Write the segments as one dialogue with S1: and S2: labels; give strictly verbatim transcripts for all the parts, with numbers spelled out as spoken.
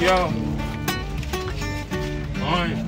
S1: Yo. On.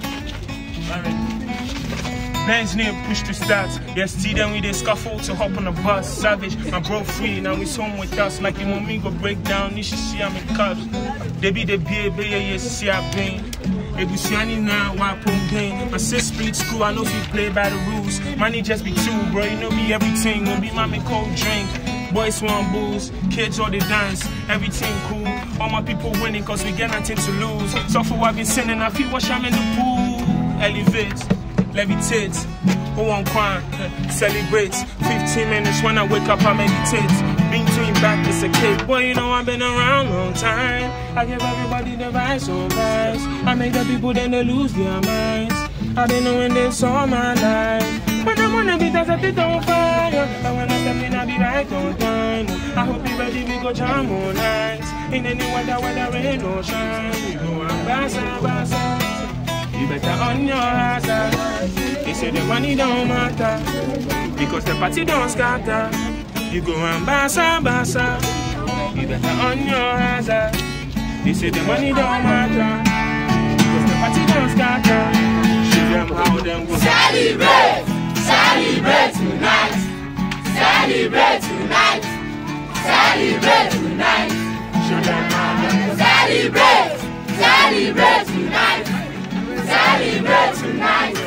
S1: Ben's name push the stats. Yesterday then we did scuffle to hop on the bus. Savage, my bro free, now he's home with us. Like the moment go break down, you should see I'm in cups. They be the beer, beer, yes, see I been. If you see any now, why put game? My sis speed school, I know if you play by the rules. Money just be two, bro, you know be everything. Won't be mommy cold drink. Boys want booze, kids all they dance, everything cool. All my people winning cause we get nothing to lose. So for what I've been sinning, I feel wash I'm in the pool. Elevate, levitate, who won't cry, celebrate. fifteen minutes when I wake up I meditate. Been to him back, it's a cake. Boy, you know I've been around long time. I give everybody the vibes on vibes. I make the people then they lose their minds. I've been knowing this all my life. When I'm on the beat, I set it on fire. And when I step in, I be right on time. I hope you ready, we go jam all night. In any weather, whether rain or shine. We go and bassa, bassa. You better on your hazard. They say the money don't matter, because the party don't scatter. You go and bassa, bassa. You better on your hazard. They say the money don't matter, because the party don't scatter. Show them how them go.
S2: Celebrate! Celebrate tonight! Celebrate tonight! Celebrate tonight!
S1: Show them how them go.
S2: Celebrate! Celebrate tonight! Celebrate tonight!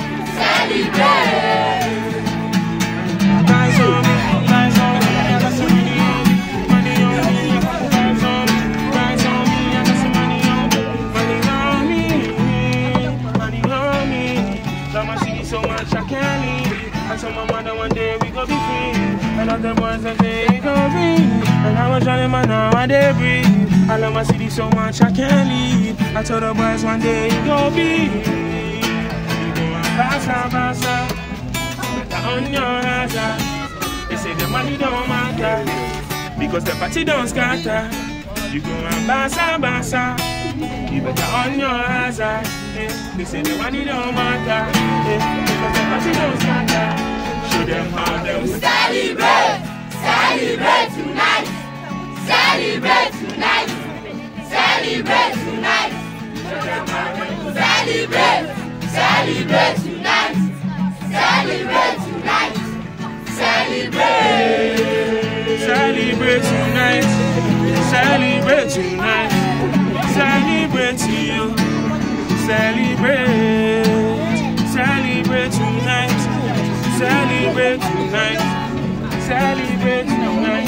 S2: Celebrate!
S1: Guys on me, guys on me, I got some money on me, money on me, I got guys on me, guys on me, I got some money on me, money on me, money on me. So much she so much I can't leave. I told my mother one day we go be free, and other boys that say we go be. And I was trying man now I they breathe. I love my city so much I can't leave. I told the boys one day we go be. You go and bassa, bassa. On your hazard. They say the money don't matter, because the party don't scatter. You go and bassa, bassa. You better on your hazard. Yeah. They say the money don't matter, yeah. Because the party don't scatter. Show them how them
S2: celebrate, celebrate tonight, celebrate tonight, celebrate tonight. Show them how them celebrate, celebrate tonight. Celebrate tonight, celebrate,
S1: celebrate tonight, celebrate tonight, celebrate to you, celebrate, celebrate tonight, celebrate tonight, celebrate tonight.